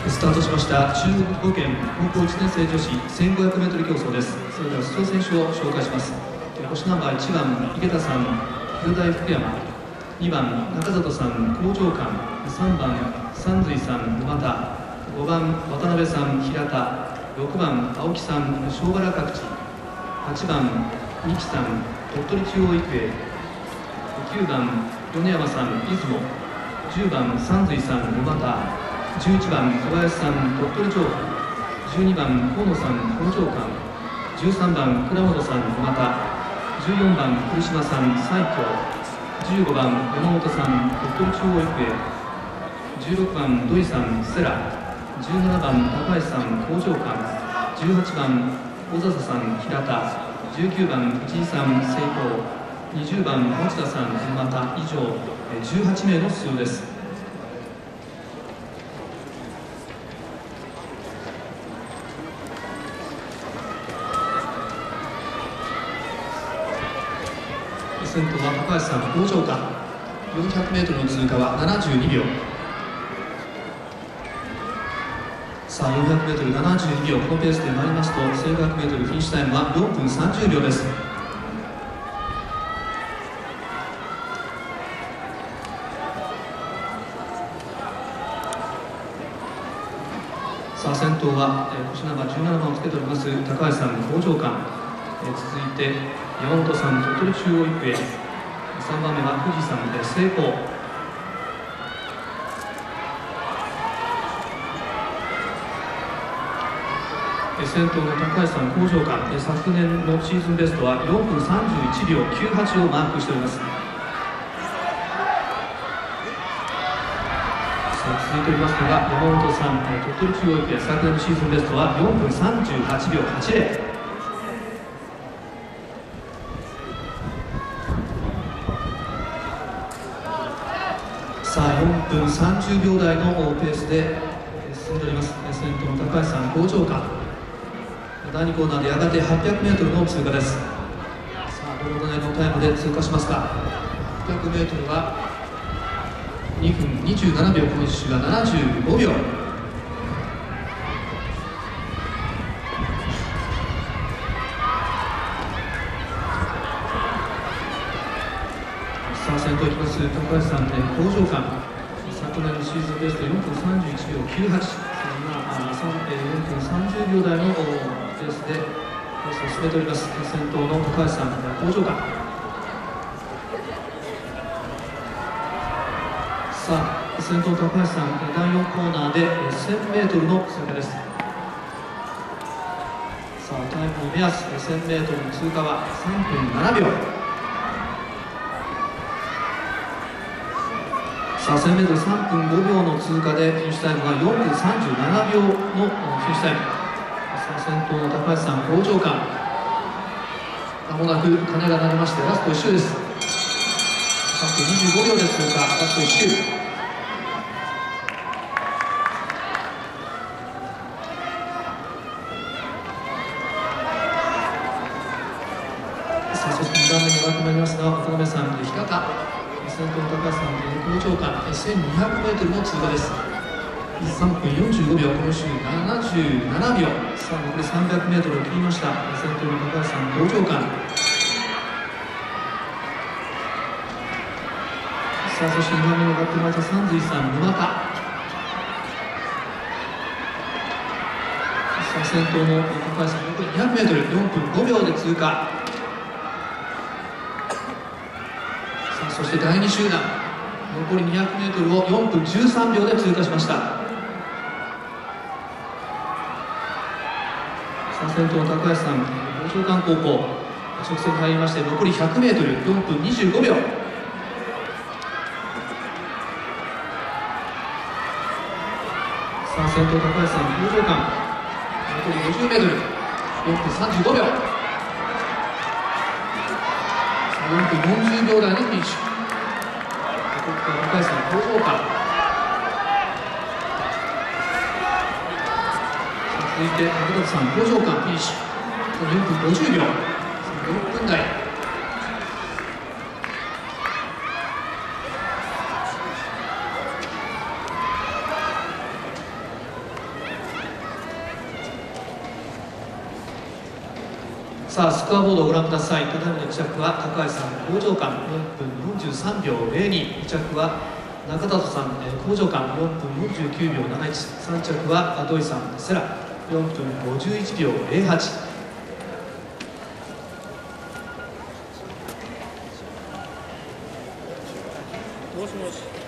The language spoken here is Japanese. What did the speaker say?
スタートしました中国5県高校1年生女子 1500m 競争です。それでは出場選手を紹介します。星ナンバー1番井桁さん広大福山、2番中里さん工場館、3番三髄さん沼田、5番渡辺さん平田、6番青木さん庄原各地、8番三木さん鳥取中央育英、9番米山さん出雲、10番三髄さん沼田、11番小林さん鳥取城北、12番河野さん工場館、13番倉本さん沼田、14番栗島さん西京、15番山本さん鳥取中央育英、16番土井さん世羅、17番高橋さん工場館、18番小笹さん平田、19番藤井さん成功、20番持田さん沼田、以上18名の出場です。先頭は高橋さん工場館、400m の通過は72秒。さあ 400m72 秒、このペースで参りますと 1500m フィニッシュタイムは4分30秒です。さあ先頭は星ナンバー17番をつけております高橋さん工場館、続いて山本さん鳥取中央育英、3番目は富士山成功、先頭の高橋さん工場館、昨年のシーズンベストは4分31秒98をマークしております。続いておりますのが山本さん鳥取中央育英、昨年のシーズンベストは4分38秒80。さあ4分30秒台のペースで進んでおります。先頭の高橋さん工場館、第2コーナーでやがて 800m の通過です。さあどのぐらいのタイムで通過しますか。 800m は2分27秒、この1周は75秒。さあ先頭いきます高橋さん工場館、昨年のシーズンベスト4分31秒98、4分30秒台のペースでレースを進めております。先頭の高橋さん工場館、さあ先頭高橋さん第4コーナーで 1000m の通過です。さあタイムの目安 1000m の通過は3分7秒。さあ 1000m3 分5秒の通過でフィニッシュタイムが4分37秒のフィニッシュタイム。さあ先頭の高橋さん工場館、まもなく鐘が鳴りましてラスト1周です。3分25秒で通過、ラスト1周。さあそして2番目に上がってまいりますが渡辺さん平田、先頭の高橋さん工場館 1200m の通過です。3分45秒、この周77秒。さあ残り 300m を切りました。先頭の高橋さん工場館、さあそして2番目に上がってまいりました三髄さん沼田、さあ先頭の高橋さん残り 200m4 分5秒で通過。そして第2集団残り 200m を4分13秒で通過しました。さあ先頭の高橋さん工場館高校直線入りまして、残り 100m4 分25秒。さあ先頭高橋さん工場館残り 50m4 分35秒。4分40秒台のフィニッシュ。高橋さん工場館、続いて中里さん工場館フィニッシュ。4分50秒、6分台。 さあスコアボードをご覧ください。ただいまの1着は高橋さん好条間4分43秒02、2着は中里さん好条間4分49秒71、3着は土井さんセラ4分51秒08。 もしもし。